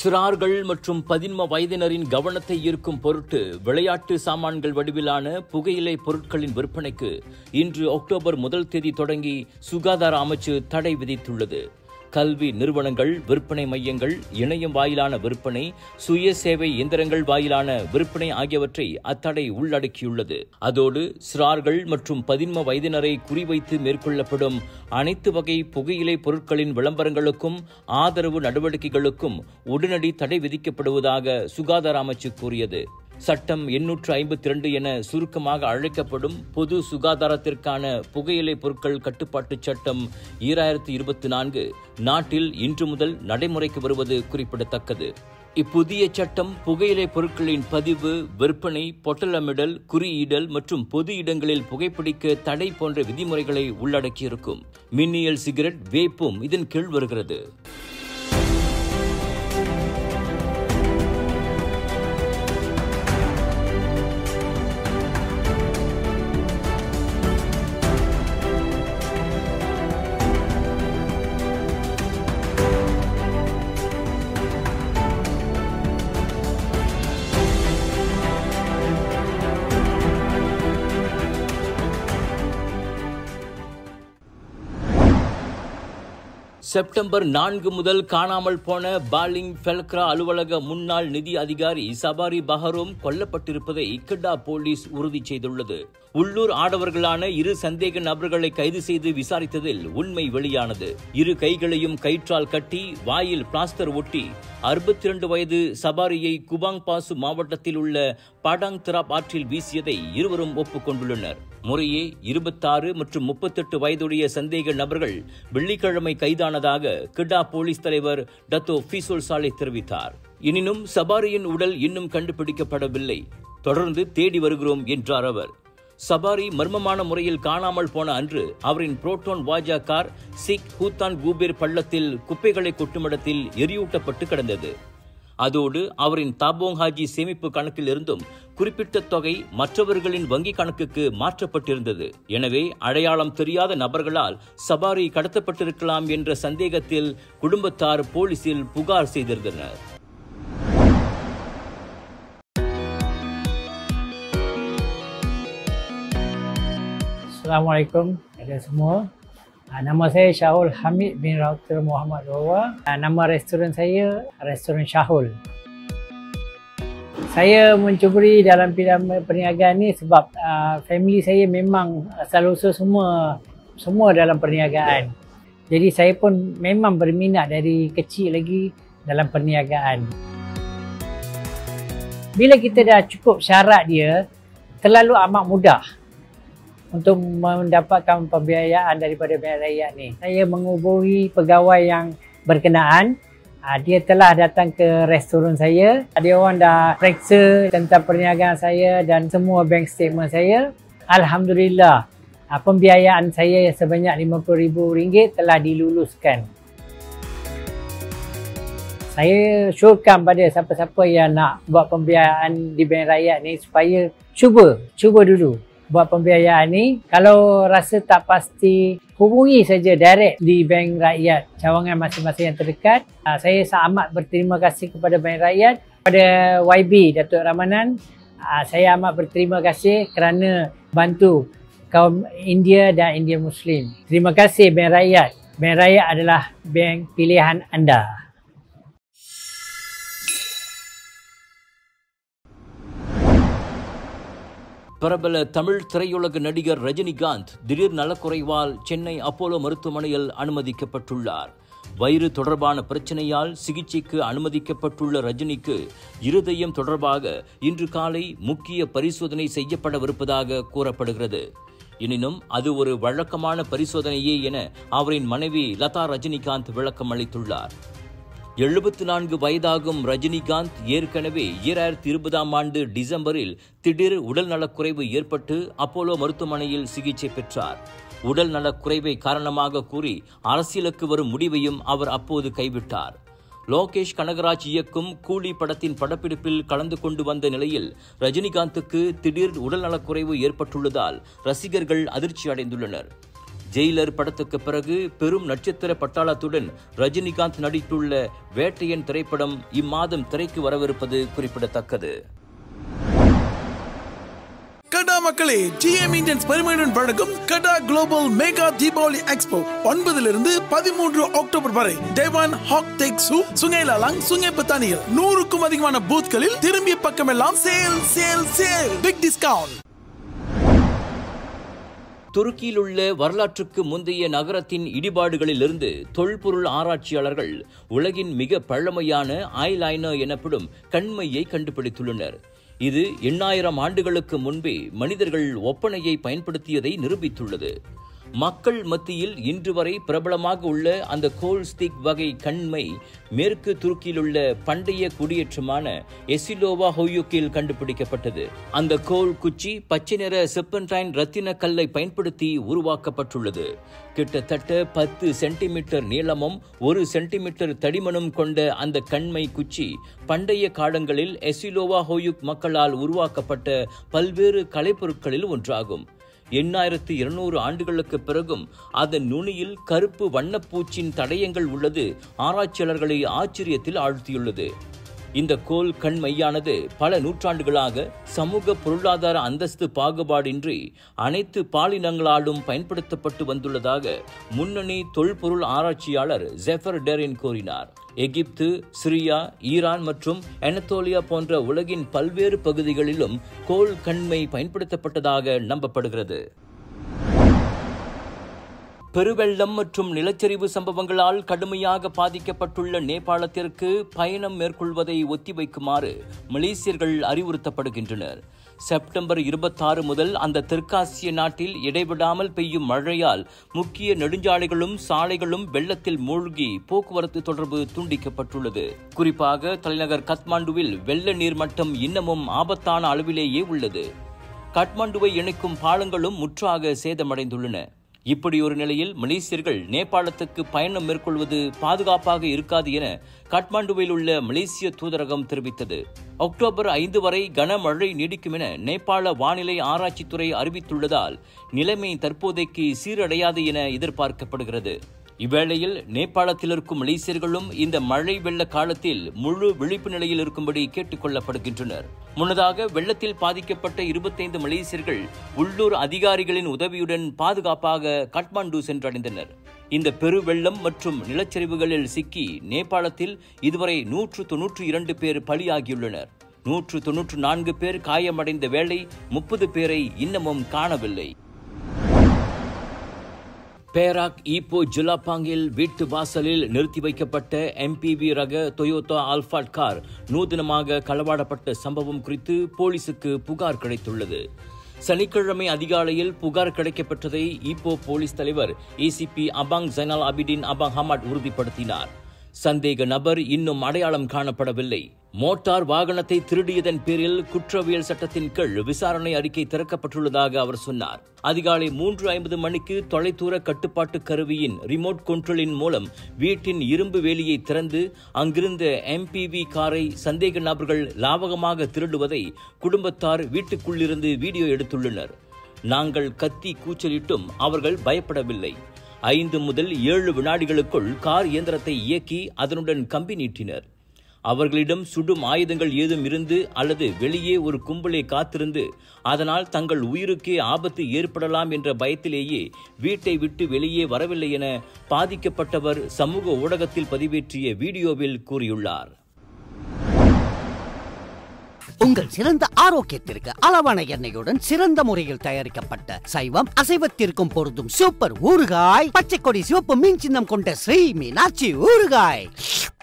சிறார்கள் மற்றும் 11 வயதினரின் கவனத்தை ஈர்க்கும் பொருட்டு விளையாட்டு சாமான்கள் வடிவிலான புகையிலை பொருட்களின் விற்பனைக்கு இன்று அக்டோபர் 1 தேதி தொடங்கி சுகாதார அமைச்சு தடை விதித்துள்ளது. கல்வி நிறுவனங்கள், விற்பனை மையங்கள், இணையம் வாயிலான விற்பனை, சுய சேவை இயந்திரங்கள் வாயிலான விற்பனை ஆகியவற்றை அத்தடை உள்ளடக்கியுள்ளது. அதோடு சிறார்கள் மற்றும் 11 வயதினரை குறிவைத்து மேற்கொள்ளப்படும் அனைத்து வகை புகையிலை பொருட்களின் விளம்பரங்களுக்கும் ஆதரவு நடவடிக்கைகளுக்கும் உடனடி தடை விதிக்கப்படுவதாக சுகாதார அமைச்சு கூறியது. சட்டம் 852 என சுருக்கமாக அழைக்கப்படும் பொது சுகாதாரத்திற்கான புகையிலை பொருட்கள் கட்டுப்பாட்டு சட்டம் 2024 நாட்டில் இன்று முதல் நடைமுறைக்கு வருவது குறிப்பிடத்தக்கது. இப்புதிய சட்டம் புகையிலை பொருட்களின் பதிவு, விற்பனை, பொட்டலமிடல், குறியிடல் மற்றும் பொது இடங்களில் புகைப்பிடிக்க தடை போன்ற விதிமுறைகளை உள்ளடக்கியிருக்கும். மின்னியல் சிகரெட், வேப்பும் இதன் கீழ் வருகிறது. செப்டம்பர் 4 முதல் காணாமல் போன பாலிங் ஃபெல்க்ரா அலுவலக முன்னாள் நிதி அதிகாரி சபாரி பஹரோம் கொல்லப்பட்டிருப்பதை கிட்டா போலீஸ் உறுதி செய்துள்ளது. உள்ளூர் ஆடவர்களான 2 சந்தேக நபர்களை கைது செய்து விசாரித்ததில் உண்மை வெளியானது. 2 கைகளையும் கயிற்றால் கட்டி வாயில் பிளாஸ்டர் ஒட்டி 62 வயது சபாரியை குபாங் பாசு மாவட்டத்தில் உள்ள பாடாங் திராப் ஆற்றில் வீசியதை இருவரும் ஒப்புக்கொண்டுள்ளனர். முறையே 26 மற்றும் 38 வயதுடைய சந்தேக நபர்கள் வெள்ளிக்கிழமை கைதானதாக கிட்டா போலீஸ் தலைவர் டத்தோ ஃபீசோல் சாலே தெரிவித்தார். எனினும் சபாரியின் உடல் இன்னும் கண்டுபிடிக்கப்படவில்லை. தொடர்ந்து தேடி வருகிறோம் என்றார் அவர். சபாரி மர்மமான முறையில் காணாமல் போன அன்று அவரின் புரோட்டோன் வாஜா கார் சிக் ஹூத்தான் கூபேர் பள்ளத்தில் குப்பைகளை கொட்டுமிடத்தில் எரியூட்டப்பட்டு கிடந்தது. அதோடு அவரின் தாபோங் ஹாஜி சேமிப்பு கணக்கில் இருந்தும் குறிப்பிட்ட தொகை மற்றவர்களின் வங்கி கணக்குக்கு மாற்றப்பட்டிருந்தது. எனவே அடையாளம் தெரியாத நபர்களால் சபாரி கடத்தப்பட்டிருக்கலாம் என்ற சந்தேகத்தில் குடும்பத்தார் போலீசில் புகார் செய்திருந்தனர். Assalamualaikum kepada semua. Nama saya Syahul Hamid bin Rauter Muhammad Rowa. Nama restoran saya Restoran Syahul. Saya mencuburi dalam bidang perniagaan ni sebab family saya memang asal usul semua dalam perniagaan. Jadi saya pun memang berminat dari kecil lagi dalam perniagaan. Bila kita dah cukup syarat dia, terlalu amat mudah untuk mendapatkan pembiayaan daripada bank rakyat ni. Saya menghubungi pegawai yang berkenaan. Dia telah datang ke restoran saya. Dia orang dah periksa tentang perniagaan saya dan semua bank statement saya. Alhamdulillah, pembiayaan saya sebanyak RM50,000 telah diluluskan. Saya syorkan pada siapa-siapa yang nak buat pembiayaan di bank rakyat ni supaya cuba dulu buat pembiayaan ni. Kalau rasa tak pasti, hubungi saja direct di bank rakyat cawangan masing-masing yang terdekat. Saya amat berterima kasih kepada bank rakyat, kepada YB Datuk Ramanan. Saya amat berterima kasih kerana bantu kaum India dan India Muslim. Terima kasih bank rakyat. Bank rakyat adalah bank pilihan anda. பிரபல தமிழ் திரையுலக நடிகர் ரஜினிகாந்த் திடீர் நலக்குறைவால் Chennai Apollo மருத்துவமனையில் அனுமதிக்கப்பட்டுள்ளார். வயிறு தொடர்பான பிரச்சனையால் சிகிச்சைக்கு அனுமதிக்கப்பட்டுள்ள ரஜினிக்கு இருதயம் தொடர்பாக இன்று காலை முக்கிய பரிசோதனை செய்யப்படவிருப்பதாக கூறப்படுகிறது. எனினும் அது ஒரு வழக்கமான பரிசோதனையே என அவரின் மனைவி லதா ரஜினிகாந்த் விளக்கம் அளித்துள்ளார். 74 வயதாகும் ரஜினிகாந்த் ஏற்கனவே 2020 டிசம்பரில் திடீர் உடல் நலக்குறைவு ஏற்பட்டு அப்போலோ மருத்துவமனையில் சிகிச்சை பெற்றார். உடல் நலக்குறைவை காரணமாக கூறி அரசியலுக்கு வரும் முடிவையும் அவர் அப்போது கைவிட்டார். லோகேஷ் கனகராஜ் இயக்கும் கூலி படத்தின் படப்பிடிப்பில் கலந்து கொண்டு வந்த நிலையில் ரஜினிகாந்துக்கு திடீர் உடல் நலக்குறைவு ஏற்பட்டுள்ளதால் ரசிகர்கள் அதிர்ச்சி அடைந்துள்ளனர். ஜெயிலர் படத்துக்கு பிறகு பெரும் நட்சத்திர பட்டாளத்துடன் ரஜினிகாந்த் நடித்துள்ள வேட்டையன் திரைப்படம் இம்மாதம் திரைக்கு வரவிருப்பது குறிப்பிடத்தக்கது. கடா மக்களே, GM இந்தியன்ஸ் பெருமையுடன் வழங்கும் கடா global mega Deepavali expo 9 to 13 October வரை டேவான் ஹாக் டெக்ஸு சுங்கை லாலாங் சுங்கை பத்தானியில் 100க்கும் அதிகமான பூத்களில் திரும்பிய பக்கமெல்லாம் sale sale sale big discount. துருக்கியில் உள்ள வரலாற்றுக்கு முந்தைய நகரத்தின் இடிபாடுகளிலிருந்து தொல்பொருள் ஆராய்ச்சியாளர்கள் உலகின் மிக பழமையான ஐலைனர் எனப்படும் கண்மையை கண்டுபிடித்துள்ளனர். இது 8000 ஆண்டுகளுக்கு முன்பே மனிதர்கள் ஒப்பனையை பயன்படுத்தியதை நிரூபித்துள்ளது. மக்கள் மத்தியில் இன்று வரை பிரபலமாக உள்ள அந்த கோல் ஸ்டிக் வகை கண்மை மேற்கு துருக்கியில் உள்ள பண்டைய குடியேற்றமான எசிலோவா ஹோயுக்கில் கண்டுபிடிக்கப்பட்டது. அந்த கோல் குச்சி பச்சை நிற செப்பன்டைன் ரத்தின கல்லை பயன்படுத்தி உருவாக்கப்பட்டுள்ளது. கிட்டத்தட்ட 10 சென்டிமீட்டர் நீளமும் 1 சென்டிமீட்டர் தடிமனும் கொண்ட அந்த கண்மை குச்சி பண்டைய காலங்களில் எசிலோவா ஹோயுக் மக்களால் உருவாக்கப்பட்ட பல்வேறு கலைப்பொருட்களில் ஒன்றாகும். 8200 ஆண்டுகளுக்கு பிறகும் அதன் நுனியில் கருப்பு வண்ணப்பூச்சின் தடயங்கள் உள்ளது ஆராய்ச்சியாளர்களை ஆச்சரியத்தில் ஆழ்த்தியுள்ளது. இந்த கோல் கண்மையானது பல நூற்றாண்டுகளாக சமூக பொருளாதார அந்தஸ்து பாகுபாடின்றி அனைத்து பாலினங்களாலும் பயன்படுத்தப்பட்டு வந்துள்ளதாக முன்னணி தொல்பொருள் ஆராய்ச்சியாளர் ஜெஃபர் டெரின் கூறினார். எகிப்து, சிரியா, ஈரான் மற்றும் அனத்தோலியா போன்ற உலகின் பல்வேறு பகுதிகளிலும் கோல் கண்மை பயன்படுத்தப்பட்டதாக நம்பப்படுகிறது. பெருவெள்ளம் மற்றும் நிலச்சரிவு சம்பவங்களால் கடுமையாக பாதிக்கப்பட்டுள்ள நேபாளத்திற்கு பயணம் மேற்கொள்வதை ஒத்திவைக்குமாறு மலேசியர்கள் அறிவுறுத்தப்படுகின்றனர். செப்டம்பர் 26 முதல் அந்த தெற்காசிய நாட்டில் இடைவிடாமல் பெய்யும் மழையால் முக்கிய நெடுஞ்சாலைகளும் சாலைகளும் வெள்ளத்தில் மூழ்கி போக்குவரத்து தொடர்பு துண்டிக்கப்பட்டுள்ளது. குறிப்பாக தலைநகர் காத்மாண்டுவில் வெள்ள நீர் மட்டம் இன்னமும் ஆபத்தான அளவிலேயே உள்ளது. காட்மாண்டுவை இணைக்கும் பாலங்களும் முற்றாக சேதமடைந்துள்ளன. இப்படி ஒரு நிலையில் மலேசியர்கள் நேபாளத்துக்கு பயணம் மேற்கொள்வது பாதுகாப்பாக இருக்காது என காட்மாண்டுவில் உள்ள மலேசிய தூதரகம் தெரிவித்தது. அக்டோபர் 5 வரை கனமழை நீடிக்கும் என நேபாள வானிலை ஆராய்ச்சித்துறை அறிவித்துள்ளதால் நிலைமை தற்போதைக்கு சீரடையாது என எதிர்பார்க்கப்படுகிறது. இவ்வேளையில் நேபாளத்தில் இருக்கும் மலேசியர்களும் இந்த மழை வெள்ள காலத்தில் முழு விழிப்பு நிலையில் இருக்கும்படி கேட்டுக் கொள்ளப்படுகின்றனர். முன்னதாக வெள்ளத்தில் பாதிக்கப்பட்ட 25 மலேசியர்கள் உள்ளூர் அதிகாரிகளின் உதவியுடன் பாதுகாப்பாக காட்மாண்டு சென்றடைந்தனர். இந்த பெருவெள்ளம் மற்றும் நிலச்சரிவுகளில் சிக்கி நேபாளத்தில் இதுவரை 192 பேர் பலியாகியுள்ளனர். 194 பேர் காயமடைந்த வேளை 30 பேரை இன்னமும் காணவில்லை. பேராக் ஈப்போ ஜுலாப்பாங்கில் வீட்டு வாசலில் நிறுத்தி வைக்கப்பட்ட MPV ரக டொயோட்டா ஆல்ஃபாட் கார் நூதனமாக களவாடப்பட்ட சம்பவம் குறித்து போலீசுக்கு புகார் கிடைத்துள்ளது. சனிக்கிழமை அதிகாலையில் புகார் கிடைக்கப்பட்டதை ஈப்போ போலீஸ் தலைவர் ACP Abang Zainal Abidin Abang Hamat உறுதிப்படுத்தினார். சந்தேக நபர் இன்னும் அடையாளம் காணப்படவில்லை. மோட்டார் வாகனத்தை திருடியதன் பேரில் குற்றவியல் சட்டத்தின் கீழ் விசாரணை அறிக்கை திறக்கப்பட்டுள்ளதாக அவர் சொன்னார். அதிகாலை 3:50 மணிக்கு தொலைதூர கட்டுப்பாட்டு கருவியின் ரிமோட் கண்ட்ரோலின் மூலம் வீட்டின் இரும்பு வேலியை திறந்து அங்கிருந்த MPV காரை சந்தேக நபர்கள் லாபகமாக திருடுவதை குடும்பத்தார் வீட்டுக்குள்ளிருந்து வீடியோ எடுத்துள்ளனர். நாங்கள் கத்தி கூச்சலிட்டும் அவர்கள் பயப்படவில்லை. 5 முதல் 7 வினாடிகளுக்குள் கார் இயந்திரத்தை இயக்கி அதனுடன் கம்பி நீட்டினர். அவர்களிடம் சுடும் ஆயுதங்கள் ஏதும் இருந்து அல்லது வெளியே ஒரு கும்பலை காத்திருந்து அதனால் தங்கள் உயிருக்கே ஆபத்து ஏற்படலாம் என்ற பயத்திலேயே வீட்டை விட்டு வெளியே வரவில்லை என பாதிக்கப்பட்டவர் சமூக ஊடகத்தில் பதிவேற்றிய வீடியோவில் கூறியுள்ளார். உங்கள் சிறந்த ஆரோக்கியத்திற்கு அளவான எண்ணெயுடன் சிறந்த முறையில் தயாரிக்கப்பட்ட சைவம் அசைவத்திற்கும் பொருந்தும் சூப்பர் ஊறுகாய், பச்சை கொடி சிவப்பு மீன் சின்னம் கொண்ட ஸ்ரீ மீனாட்சி ஊறுகாய்.